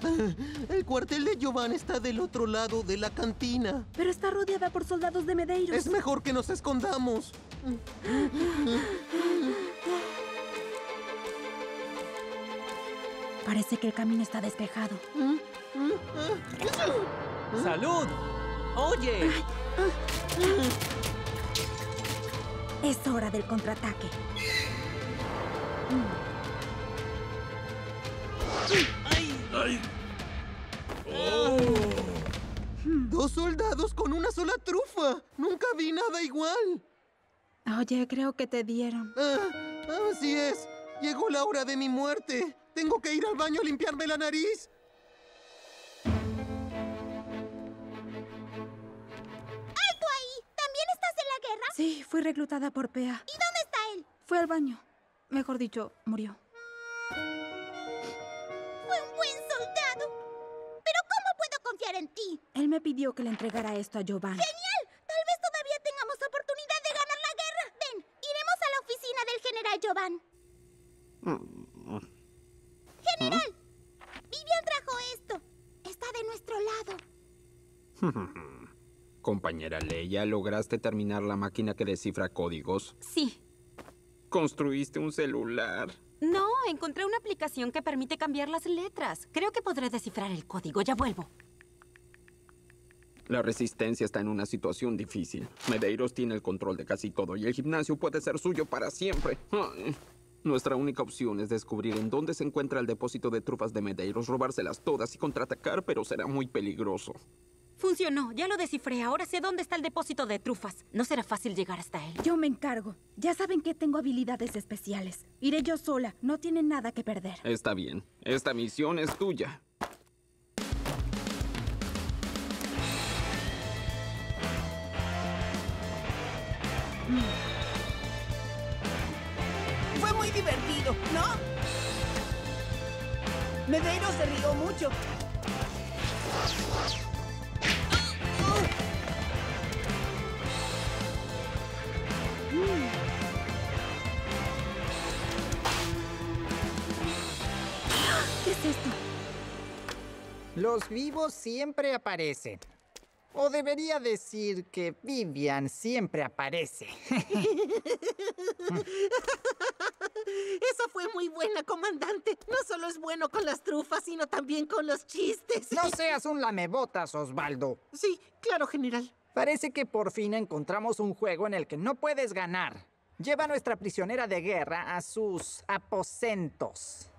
El cuartel de Jovan está del otro lado de la cantina. Pero está rodeada por soldados de Medeiros. Es mejor que nos escondamos. Parece que el camino está despejado. ¡Salud! ¡Oye! Es hora del contraataque. ¡Ay! ¡Dos soldados con una sola trufa! ¡Nunca vi nada igual! Oye, creo que te dieron. Así es. Llegó la hora de mi muerte. Tengo que ir al baño a limpiarme la nariz. ¡Alto ahí! ¿También estás en la guerra? Sí, fui reclutada por Pea. ¿Y dónde está él? Fue al baño. Mejor dicho, murió. Fue un buen soldado. ¿Pero cómo puedo confiar en ti? Él me pidió que le entregara esto a Jovan. ¡Genial! Tal vez todavía tengamos oportunidad de ganar la guerra. Ven, iremos a la oficina del general Jovan. ¡General! Vivian trajo esto. Está de nuestro lado. Compañera Leia, ¿lograste terminar la máquina que descifra códigos? Sí. ¿Construiste un celular? No, encontré una aplicación que permite cambiar las letras. Creo que podré descifrar el código. Ya vuelvo. La Resistencia está en una situación difícil. Medeiros tiene el control de casi todo y el gimnasio puede ser suyo para siempre. Ay. Nuestra única opción es descubrir en dónde se encuentra el depósito de trufas de Medeiros, robárselas todas y contraatacar, pero será muy peligroso. Funcionó. Ya lo descifré. Ahora sé dónde está el depósito de trufas. No será fácil llegar hasta él. Yo me encargo. Ya saben que tengo habilidades especiales. Iré yo sola. No tienen nada que perder. Está bien. Esta misión es tuya. Fue muy divertido, ¿no? Medeiros se rió mucho. ¿Qué es esto? Los vivos siempre aparecen. O debería decir que Vivian siempre aparece. Esa fue muy buena, comandante. No solo es bueno con las trufas, sino también con los chistes. No seas un lamebotas, Osvaldo. Sí, claro, general. Parece que por fin encontramos un juego en el que no puedes ganar. Lleva a nuestra prisionera de guerra a sus aposentos.